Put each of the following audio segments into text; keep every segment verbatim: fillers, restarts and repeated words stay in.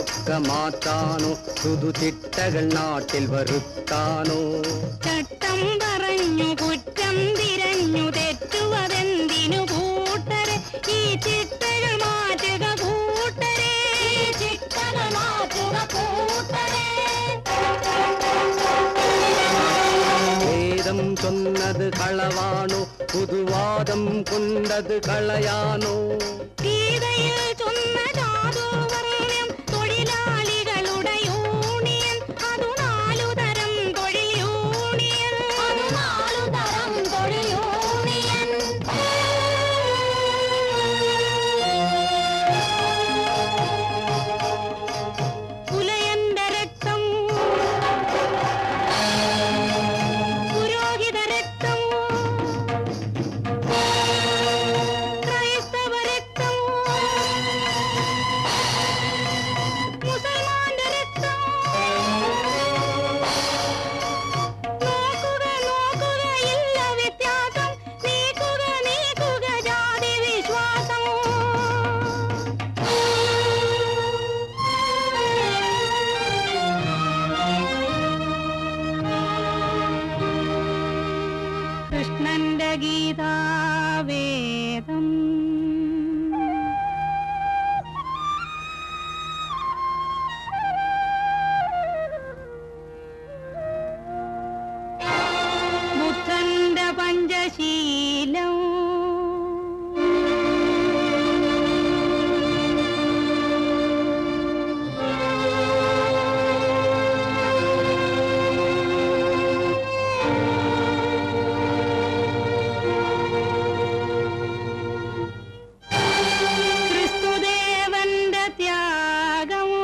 ഒക്കെ മാറ്റാനോ പുതുചിട്ടകൾ നാട്ടിൽ വരുത്താനോ ചട്ടം പറഞ്ഞു കുറ്റം തിരഞ്ഞു തെറ്റുവതെന്തിനു കൂട്ടരെ ഈ ചിട്ടകൾ മാറ്റുക കൂട്ടരെ ചിട്ടകൾ മാറ്റുക കൂട്ടരെ വേദം ചൊന്നത് കളവാണോ പുതുവാദം കൊണ്ടത് കളയാനോ ഗീതയിൽ ചൊന്ന ജാതോവർണ്ണം തൊഴിലാളികളുടെ യൂണിയൻ അതു നാലു തരം തൊഴിൽ യൂണിയൻ അതു നാലു തരം തൊഴിൽ യൂണിയൻ പുലയന്റെ രക്തം പുരോഹിത രക്തം ക്രൈസ്തവ രക്തം മുസൽമാന്റെ രക്തം നോക്കുക നോക്കുക ഇല്ല വ്യത്യാസം നീക്കുക നീക്കുക ജാതി വിശ്വാസം കൃഷ്ണന്റെ ഗീതാവേദം ബുദ്ധന്റെ പഞ്ചശീലം ക്രിസ്തുദേവന്റെ ത്യാഗമോ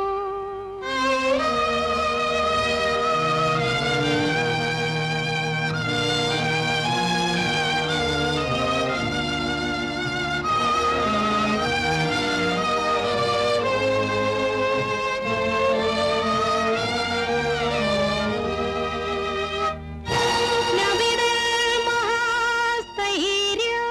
നബിതൻ മഹാസ്ഥൈര്യം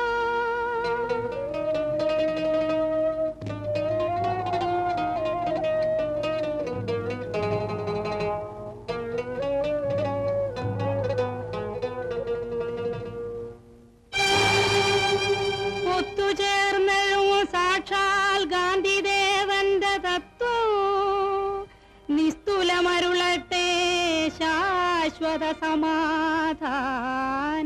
ഒത്തുചേർന്നഴും സാക്ഷാൽ ഗാന്ധിദേവന്റെ തത്വം നിസ്തുലമരുളട്ടെ ശാശ്വത സമാധാനം